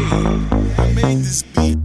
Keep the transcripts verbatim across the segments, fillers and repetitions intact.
I made this beat.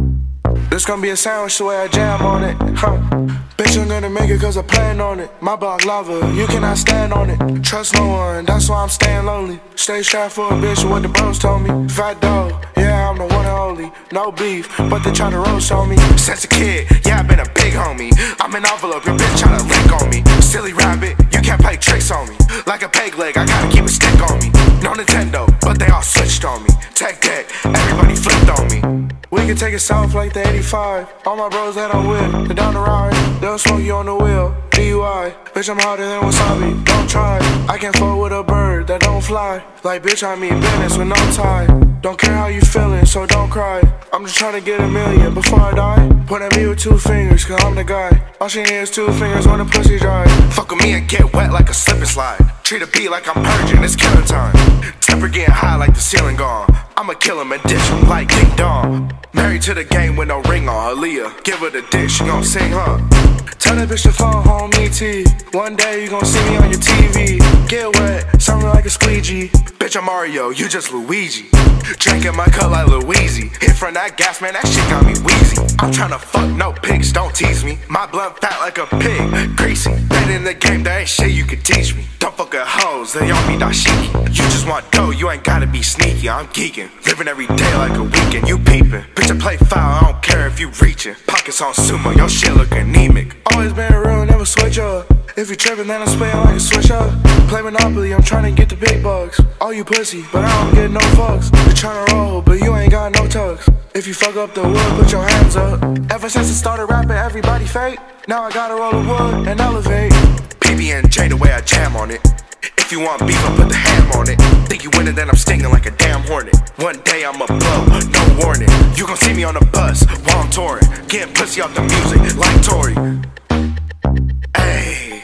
This gonna be a sandwich the way I jam on it, huh? Bitch, I'm gonna make it cause I plan on it. My block lava, you cannot stand on it. Trust no one, that's why I'm staying lonely. Stay strapped for a bitch, what the bros told me. Fat dog, yeah, I'm the one and only. No beef, but they try to roast on me. Since a kid, yeah, I've been a big homie. I'm an envelope, your bitch tryna lick on me. Silly rabbit, you can't play tricks on me. Like a peg leg, I gotta keep a stick on me. No Nintendo, but they all switched on me. Tech deck, everybody flipped on me. We can take it south like the eighty-five. All my bros that I'm with, they're down the ride. They'll smoke you on the wheel, D U I. Bitch, I'm harder than wasabi, don't try. I can't fuck with a bird that don't fly. Like bitch, I mean business with no tie. Don't care how you feeling, so don't cry. I'm just trying to get a million before I die. Point at me with two fingers, cause I'm the guy. All she needs is two fingers when the pussy dry. Fuck with me and get wet like a slip and slide. Treat a beat like I'm purging, it's killing time. Temper getting high like the ceiling gone. I'ma kill him and ditch him like Ding Dong. Married to the game with no ring on, Aaliyah. Give her the dick, she gon' sing, huh? Tell that bitch to phone home E T. One day you gon' see me on your T V. Get wet, something like a squeegee. Bitch, I'm Mario, you just Luigi. Drinking my cup like Louise. Hit from that gas, man, that shit got me wheezy. I'm tryna fuck no pigs, don't tease me. My blood fat like a pig, greasy. Bet in the game, there ain't shit you can teach me. Don't fuck with hoes, they on me dashiki. You just want dough, you ain't gotta be sneaky. I'm geeking, living every day like a weekend. You peeping, bitch, I play foul, I don't care if you reaching. Pockets on sumo, your shit look anemic. Always been real, never switch up. If you trippin', then I'm splaying like a switch up. Play Monopoly, I'm tryna get the big bucks. All you pussy, but I don't get no fucks. You tryna roll, but you ain't got no tucks. If you fuck up the wood, put your hands up. Ever since I started rapping, everybody fake. Now I gotta roll the wood and elevate. P B and J the way I jam on it. If you want beef, I put the ham on it. Think you winning, then I'm stinging like a damn hornet. One day I'ma blow, no warning. You gon' see me on the bus while I'm touring. Getting pussy off the music like Tory. Ayy.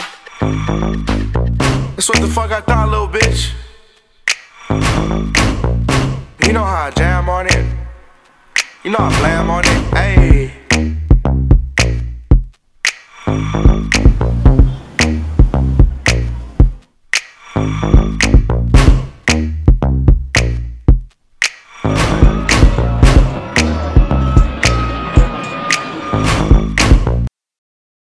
That's what the fuck I thought, little bitch. You know how I jam on it. You know I blam on it. Ayy.